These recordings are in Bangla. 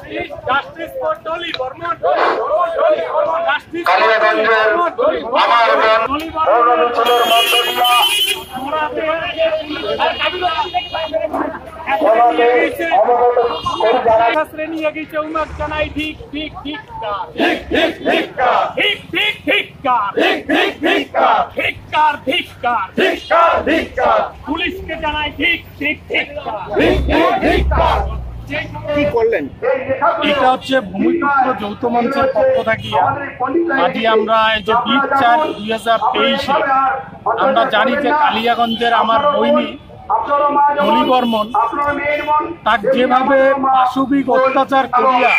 Justice for Dolly Burman. কালিয়াগঞ্জের আমার শ্রেণী এগিয়েছে উমাক জানাই ঠিক ঠিক ঠিক ঠিক ঠিক ঠিক ঠিক পুলিশকে জানাই ঠিক ঠিক ঠিক কি করলেন? এটা হচ্ছে ভূমিপুত্র যৌথ মঞ্চের পক্ষ থেকে আজকে আমরা এই যে 20/4/2023 আমরা জানি যে কালিয়াগঞ্জের আমার বইনি ডলি বর্মন তার যেভাবে পাশবিক অত্যাচার করিয়া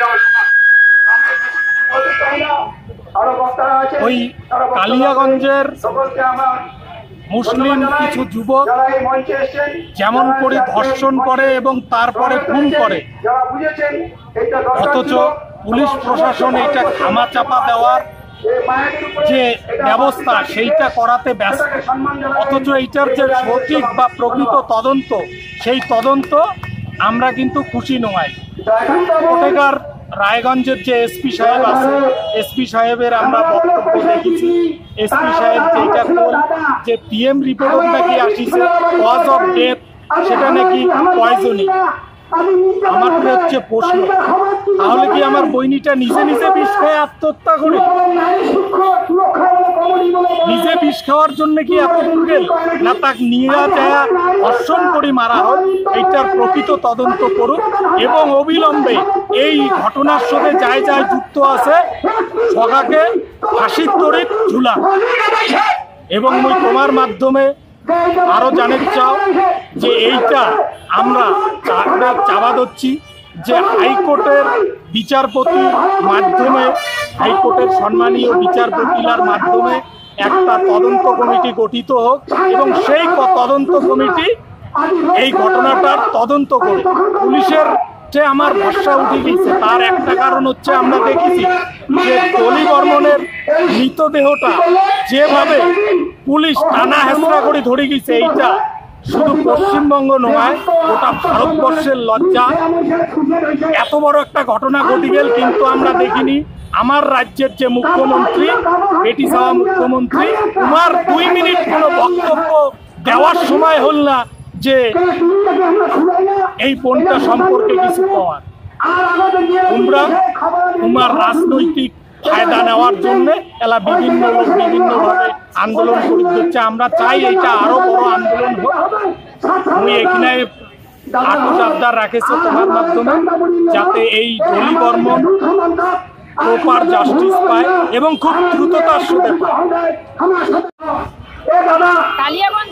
ওই কালিয়াগঞ্জের মুসলিম কিছু যুবক যেমন করে ধর্ষণ করে এবং তারপরে খুন করে, অথচ পুলিশ প্রশাসন এটা ধামাচাপা দেওয়ার যে ব্যবস্থা সেইটা করাতে ব্যস্ত, অথচ এইটার যে সঠিক বা প্রকৃত তদন্ত সেই তদন্ত আমরা কিন্তু খুশি নয়। কোটেগার রায়গঞ্জের যে এসপি সাহেব আছে, এসপি সাহেবের আমরা বক্তব্য দেখেছি। এসপি সাহেব যেটা যে পিএম রিপোর্ট নাকি আসিছে কজ অফ ডেথ সেটা নাকি পয়জনিং। আমার হচ্ছে প্রশ্ন, তাহলে কি আমার বইনিটা নিজে নিজে বিষ খেয়ে আত্মহত্যা করে? নিজে বিষ খাওয়ার জন্য কি এত দূর গেল না, তাকে নিয়ে যায় ধর্ষণ করে মারা হয়? এইটার প্রকৃত তদন্ত করুক এবং অবিলম্বে এই ঘটনার সাথে যাই যাই যুক্ত আছে সবাকে ফাঁসির দড়ি ঝুলা। এবং ওই তোমার মাধ্যমে আরো জানতে চাও যে এইটা আমরা চাওয়া দিচ্ছি যে হাইকোর্টের বিচারপতির মাধ্যমে, হাইকোর্টের সম্মানীয় বিচারপতির মাধ্যমে একটা তদন্ত কমিটি গঠিত হোক এবং সেই তদন্ত কমিটি এই ঘটনাটার তদন্ত করে। পুলিশের যে আমার ভরসা উঠে গেছে তার একটা কারণ হচ্ছে আমরা দেখেছি যে ডলি বর্মনের মৃতদেহটা যেভাবে পুলিশ টানা হেঁচড়া করে ধরে গেছে, এইটা শুধু পশ্চিমবঙ্গ নয় গোটা ভারতবর্ষের লজ্জা। এত বড় একটা ঘটনা ঘটে গেল কিন্তু আমরা দেখিনি আমার রাজ্যের যে মুখ্যমন্ত্রী, বেটি সাওয়া মুখ্যমন্ত্রী, তোমার 2 মিনিট কোনো বক্তব্য দেওয়ার সময় হল না যে এই ফোনটা সম্পর্কে কিছু পাওয়ার। তোমরা তোমার রাজনৈতিক ফায়দা নেওয়ার জন্য এলা বিভিন্ন লোক বিভিন্নভাবে আন্দোলন করে দিচ্ছে। আমরা চাই এইটা আরো বড় আন্দোলন হোক। আমি এখানে আটক আবদার রাখেছি তোমার মাধ্যমে যাতে এই ডলি বর্মন প্রপার জাস্টিস পায় এবং খুব দ্রুততার সাথে পায়। কালিয়াগঞ্জ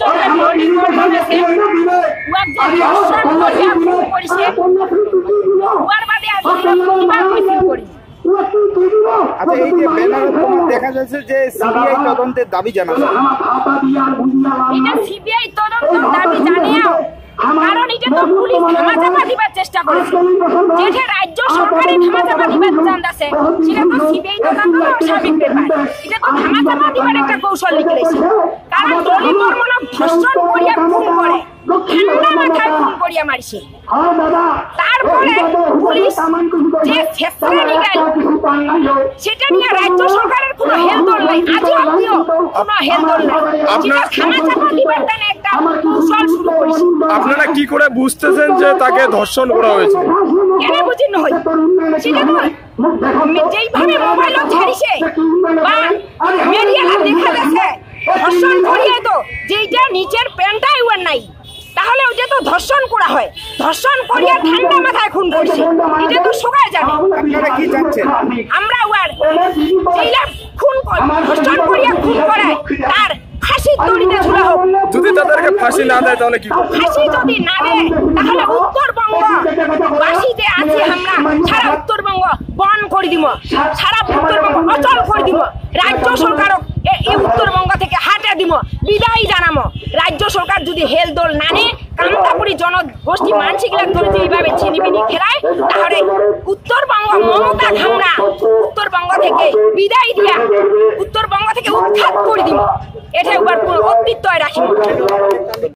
আচ্ছা, এই যে ব্যানারে দেখা যাচ্ছে যে সিবিআই তদন্তের দাবি জানাচ্ছে, এটা সিবিআই তদন্তের দাবি জানিয়েও কারণ এটা তো পুলিশ ধামাচাপা দিবার চেষ্টা করেছে, যেটা রাজ্য সরকারের ধামাচাপা দিবার চান্দাছে সেটা তো সিবিআই তদন্ত স্বাভাবিক ব্যাপার। এটা তো ধামাচাপা দিবার একটা কৌশল লিখেছে, কারণ ডলি বর্মন ধর্ষণ করিয়া খুন করে, ঠান্ডা মাথায় খুন করিয়া মারছে। তারপরে পুলিশ যে ছেত্রে নিগাল সেটা নিয়ে রাজ্য সরকারের কোনো হেলদোল নাই, আজও অব্দিও কোনো হেলদোল নাই। ধামাচাপা দিবার টানে একটা কৌশল শুরু করেছে। আপনারা কি করে বুঝতেছেন যে তাকে ধর্ষণ করা হয়েছে? কেন বুঝি নয় সেটা তো যেইভাবে মোবাইলও ছাড়িছে বা মিডিয়া দেখা যাচ্ছে ধর্ষণ করিয়ে তো যেইটা নিচের প্যান্টাই ওর নাই, তাহলে ওটা তো ধর্ষণ করা হয়, ধর্ষণ করিয়া ঠান্ডা মাথায় খুন করছে, এটা তো সবাই জানে। আপনারা কি চাচ্ছেন? আমরা ওর যেইলা খুন ধর্ষণ করিয়া খুন করায় তার ফাঁসির দড়িতে ঝুলা হোক। যদি তাদেরকে ফাঁসি না দেয় তাহলে কি? ফাঁসি যদি না দেয় তাহলে উত্তরবঙ্গ বাসী যে আছে আমরা সারা উত্তরবঙ্গ বন করে দিব, সারা উত্তরবঙ্গ অচল করে দিব। রাজ্য সরকার এই উত্তরবঙ্গ থেকে হাঁটা দিব, বিদায় জানামো। রাজ্য সরকার যদি হেলদোল না নেয়, কামতাপুরি জনগোষ্ঠী মানসিকলা ধরে এইভাবে চিনিবিনি খেলায়, তাহলে উত্তরবঙ্গ মমতা ঘামরা উত্তরবঙ্গ থেকে বিদায় দিয়া উত্তরবঙ্গ থেকে উৎখাত করে দিব। এটা একবার কোনো অস্তিত্ব রাখি।